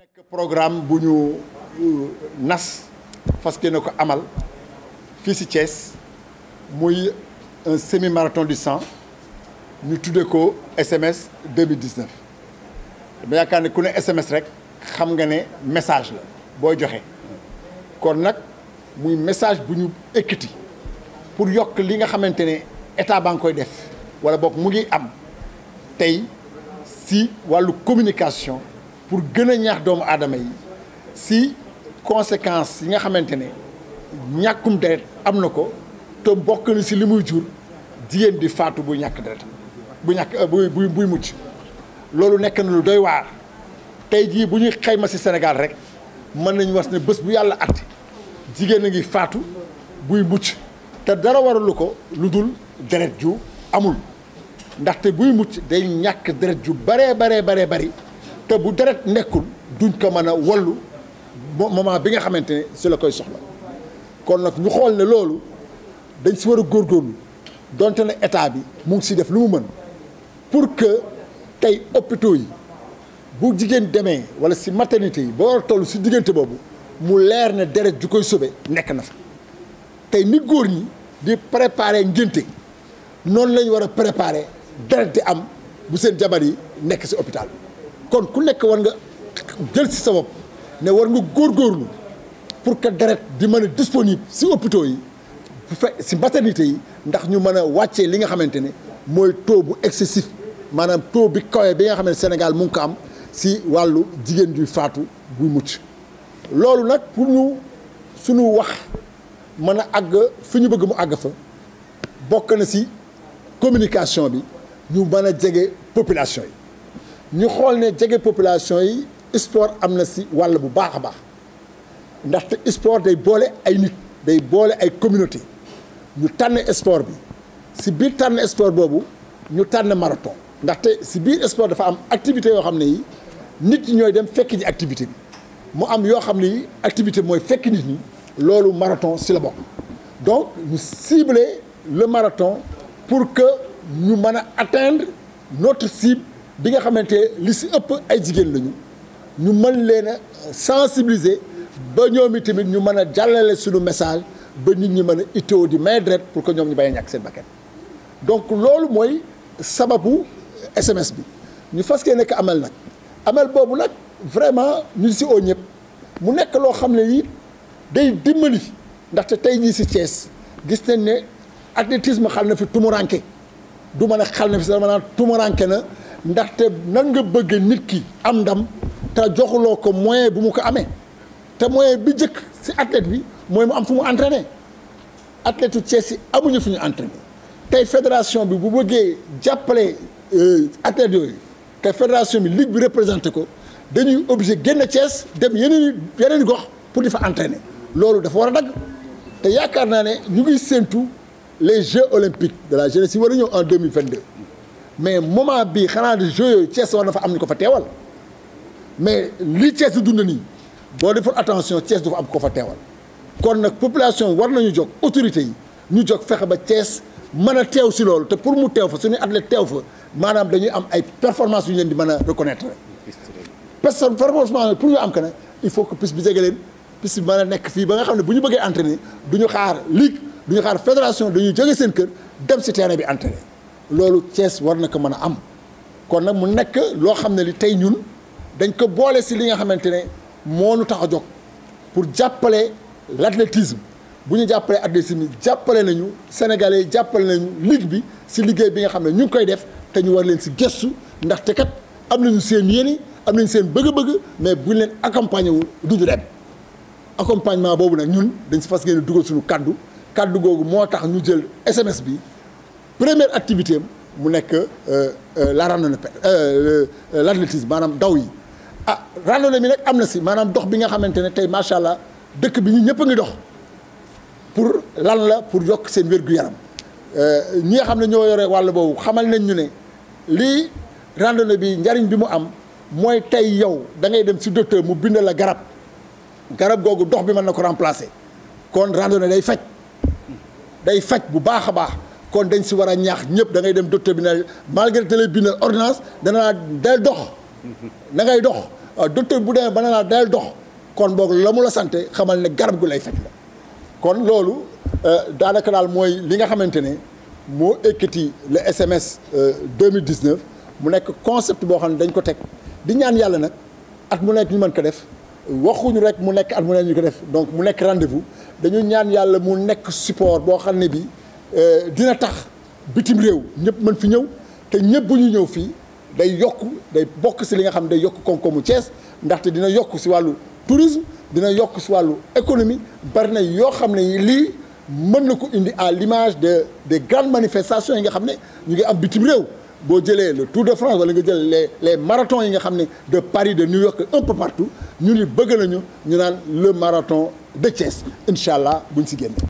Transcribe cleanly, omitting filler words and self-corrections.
nekk programme bu ñu nas fas yéene ko amal fii ci Thiès muy un semi-marathon du sang ñu tuddee ko SMS 2019 dama yaakaar ne ku ne SMS rek xam nga ne message la booy joxe kon nag muy message bu ñu ekkiti pour yokk li nga xamante ne état baa ngi koy def wala boog mu ngi am tey si wàllu communication pour gën a ñaax doomu aadama yi si conséquences yi nga xamante ne ñàkkum deret am na ko te bokk na si li muy jur jigéen di faatu bu ñàkk deret buy mucc loolu nekk na lu doy waar tey jii bu ñuy xayma si Sénégal rek mën nañu wax ne bés bu yàlla atti jigéen a ngi faatu buy mucc te dara waralu ko lu dul deret ju amul ndaxte buy mucc day ñàkk deret ju baree bari te bu deret nekkul duñ ko mën a wallu moment bi nga xamante ne si la koy soxla kon nag ñu xool ne loolu dañ si war a góorgóorlu donte ne état bi mu ngi si def lu mu mën pour que tey hôpitaux yi bu jigéen demee wala si maternité yi ba war a toll si diggante boobu mu leer ne deret ju koy sauver nekk na fa tey ni góor ñi di préparer ngénte noonu lañu war a préparer deret di am bu seen jabar yi nekk si hôpital bi kon ku nekk war nga jël si sa bopp ne war nga góorgóorlu pour que deret di mën a disponible si hôpitaux yi bu fekk si maternité yi ndax ñu mën a wàccee li nga xamante ne mooy taux bu excessif maanaam taux bi kawe bi nga xam ne Sénégal mu ngi ko am si wàllu jigéen ju faatu buy mucc loolu nag pour ñu suñu wax mën a àgg fi ñu bëgg mu àgg fa bokk na si communication bi ñu mën a jege population yi ñu xool ne jege population yi sport am na si wàll bu baax a baax ndaxte sport day boole ay nit day boole ay communauté ñu tànn sport bi si biir tànn sport boobu ñu tànn marathon ndaxte si biir sport dafa am activité yoo xam ne yi nit ñi ñooy dem fekk ji activité bi mu am yoo xam ne yi activité mooy fekk nit ñi loolu marathon si la bokk donc ñu cibler le marathon pour que ñu mën a atteindre notre cible bi nga xamante li si ëpp ay jigéen lañu ñu mën leen a sensibiliser ba ñoom itamit ñu mën a jàllale suñu message ba nit ñi mën a itoo di may deret pour que ñoom ñu bàyyi ñàkk seen bakkan donc loolu mooy sababu SMS bi ñu fas yéene nekk amal boobu nag vraiment ñu si oo ñëpp mu nekk loo xam ne yi day dimbali ndaxte tey jii si Thiès gis nañ ne athlétisme xal na fi tumuranke du mën a xal na fi sax maanaam tumuranke na ndaxte nan nga bëgg nit ki am ndam te joxuloo ko moyen bu mu ko amee te moyen bi njëkk si athlète bi mooy mu am fu mu entraîné athlète yu Thiès yi amuñu fu ñu entraîné tey fédération bi bu bëggee jàppale athlètes yooyu te fédération bi ligue bi représenté ko dañuy obligé génn Thiès dem yeneen gox pour di fa entraîner loolu dafa war a dagg te yaakaar naa ne ñu ngi séentu les Jeux olympiques de la jeunesse yi war a ñëw en 2022 mais moment bii xanaa de Jeux yooyu Thiès war na fa am ni ko fa teewal mais li Thiès di dund nii boo deful attention Thiès du fa am ko fa teewal kon nag population war nañu jóg autorités yi ñu jóg fexe ba Thiès mën a teew si loolu te pour mu teew fa suñuy athlète teew fa maanaam dañuy am ay performance yu ñu leen di mën a reconnaître performance pour ñu am que ne il faut que piste bi jege leen piste bi mën a nekk fii ba nga xam ne bu ñu bëggee entraîner du ñu xaar ligue du ñu xaar fédération dañuy jóge seen kër dem si terrain bi entraîner loolu Thiès war na ko mën a am kon nag mu nekk loo xam ne li tey ñun dañ ko boole si li nga xamante ne moo nu tax a jóg pour jàppale l'athlétisme bu ñu jàppalee athlétisme jàppale nañu sénégalais yi jàppale nañu ligue bi si liggéey bi nga xam ne ñu ngi koy def te ñu war leen si gëstu ndaxte kat am nañu seen yéene am nañu seen bëgg-bëgg mais buñ leen accompagner wul du ñu dem accompagnement boobu nag ñun dañ si fas yéene dugal suñu kaddu googu moo tax ñu jël SMS bi première activité am mu nekk la randonnée l'athlétisme maanaam daw yi randonnée bi nag am na si maanaam dox bi nga xamante ne tey macha allah dëkk bi ñu ñëpp a ngi dox pour lan la pour yokk seen wér-gu-yaram ñi nga xam ne ñoo yore wàll boobu xamal nañ ñu ne lii randonnée bi njariñ bi mu am mooy tey yow da ngay dem si docteur mu bind la garab googu dox bi mën na ko remplacer kon randonnée day faj bu baax a baax kon dañ si war a ñaax ñëpp da ngay dem docteur bi ne malgré te lay bindal ordonnance dana day dox da ngay dox docteur bu demee ba ne laa dayal dox kon boog la mu la sante xamal ne garab gu lay faj la kon loolu daanaka daal mooy li nga xamante ne moo ekkati le SMS 2019 mu nekk concept boo xam ne dañ ko teg di ñaan yàlla nag at mu nekk ñu mën ko def waxuñu rek mu nekk at mu nekk ñu ko def donc mu nekk rendez-vous dañu ñaan yàlla mu nekk support boo xam ne bi dina tax bitim réew ñëpp mën fi ñëw te ñëpp bu ñu ñëw fii day yokk day bokk si li nga xam ne day yokk koom-koomu Thiès ndaxte dina yokk si wàllu tourisme dina yokk si wàllu économie bari na yoo xam ne lii mën na ko indi à l'image des grandes manifestations yi nga xam ne ñu ngi am bitim réew boo jëlee le Tour de France wala nga jël les marathons yi nga xam ne de Paris de New York un peu partout ñu ni bëgg nañu ñu naan le marathon de Thiès incha allah buñ si génn.